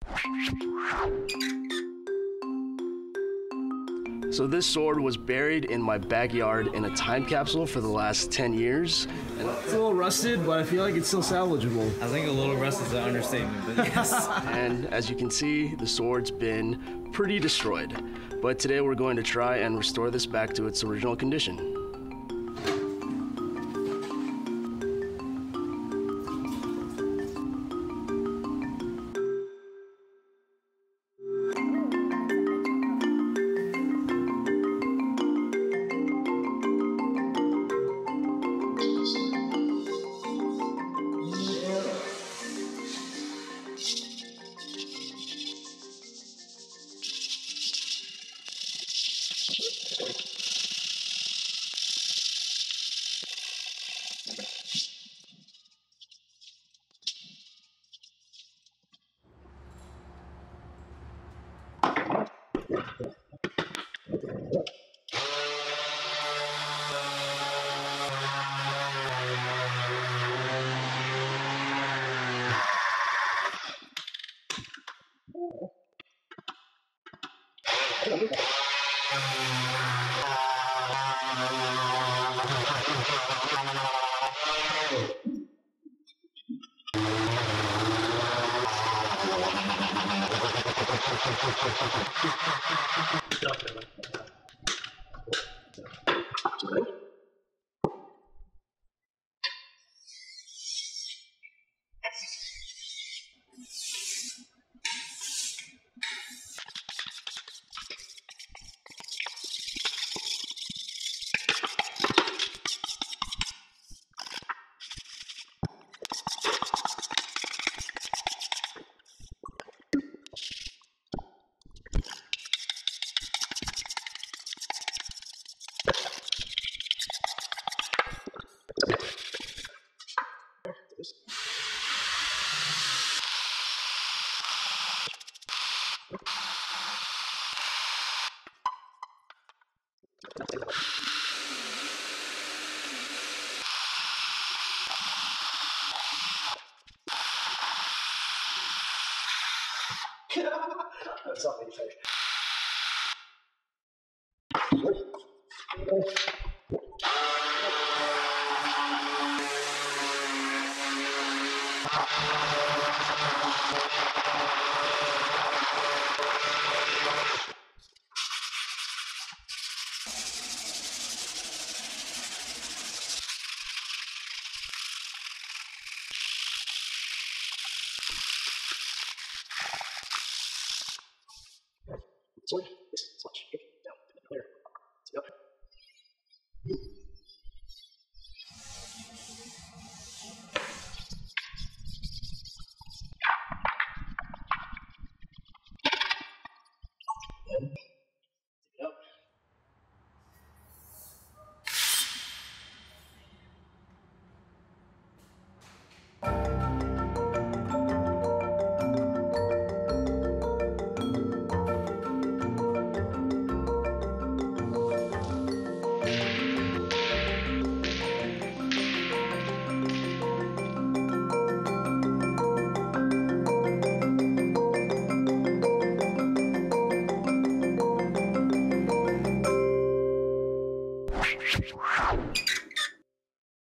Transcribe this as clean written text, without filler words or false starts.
So this sword was buried in my backyard in a time capsule for the last 10 years. It's a little rusted, but I feel like it's still salvageable. I think a little rust is an understatement, but yes. And as you can see, the sword's been pretty destroyed. But today we're going to try and restore this back to its original condition. That's not me fair. Sorry.